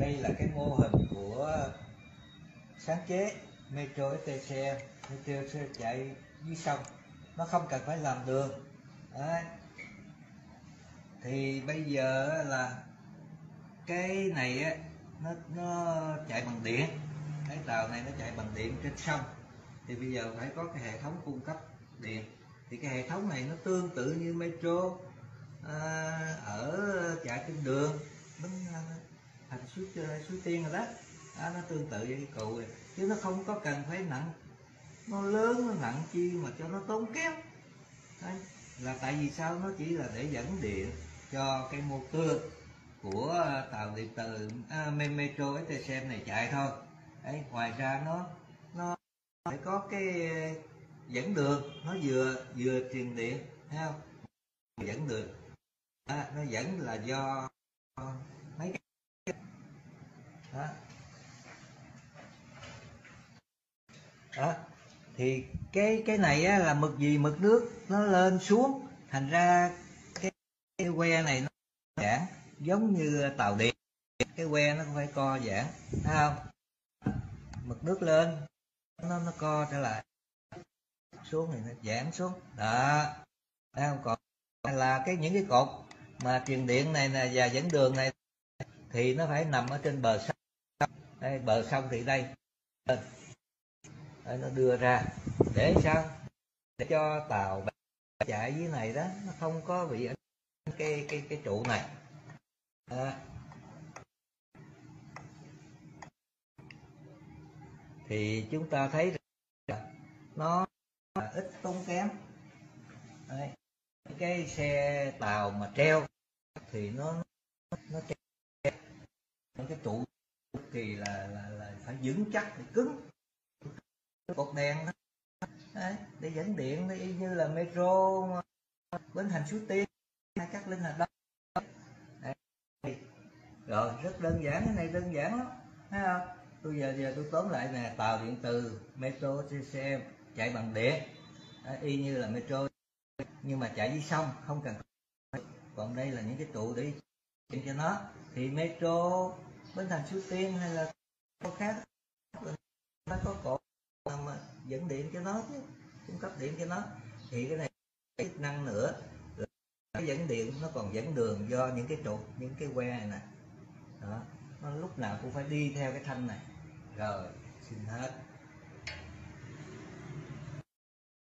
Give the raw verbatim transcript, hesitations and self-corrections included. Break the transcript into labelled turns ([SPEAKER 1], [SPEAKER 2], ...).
[SPEAKER 1] đây là cái mô hình của sáng chế Metro ét tê xê em. Metro sẽ chạy dưới sông, nó không cần phải làm đường. Đấy. Thì bây giờ là cái này á, nó nó chạy bằng điện, cái tàu này nó chạy bằng điện trên sông, thì bây giờ phải có cái hệ thống cung cấp điện. Thì cái hệ thống này nó tương tự như metro à, ở chạy trên đường bến thành suối suối Tiên rồi đó. À, nó tương tự với cái cụ này, chứ nó không có cần phải nặng, nó lớn nó nặng chi mà cho nó tốn kém. Đấy. Là tại vì sao? Nó chỉ là để dẫn điện cho cái motor của tàu điện từ à, Metro ét tê xê em này chạy thôi. Đấy, ngoài ra nó nó phải có cái dẫn đường, nó vừa vừa truyền điện, thấy không? Dẫn đường à, nó dẫn là do mấy cái đó. Đó thì cái cái này á, là mực gì mực nước nó lên xuống, thành ra cái, cái que này nó giãn giống như tàu điện, cái que nó cũng phải co giãn, thấy không? Mực nước lên nó nó co trở lại, xuống thì nó giãn xuống đó, thấy không? Còn là cái những cái cột mà truyền điện này nè và dẫn đường này thì nó phải nằm ở trên bờ sông. Đây, bờ sông thì đây, đây nó đưa ra để sao? Để cho tàu chạy dưới này đó nó không có bị ở cái cái cái trụ này đó. Thì chúng ta thấy nó ít tốn kém. Đấy. Cái xe tàu mà treo thì nó nó treo cái trụ thì là là, là phải vững chắc, phải cứng, cột đèn đó. Đấy, để dẫn điện nó y như là metro Bến Thành Suối Tiên hay Cát Linh Hà Đông. Đấy. Rồi rất đơn giản, cái này đơn giản lắm, thấy không? Tôi giờ giờ tôi tóm lại nè, tàu điện từ Metro ét tê xê em chạy bằng điện, à, y như là metro nhưng mà chạy dưới sông, không cần. Còn đây là những cái trụ để điện cho nó, thì metro Bến Thành Suối Tiên hay là có khác nó có cổ mà dẫn điện cho nó chứ, cung cấp điện cho nó. Thì cái này chức năng nữa, cái dẫn điện nó còn dẫn đường do những cái trụ, những cái que này nè đó, nó lúc nào cũng phải đi theo cái thanh này. Rồi xin hết.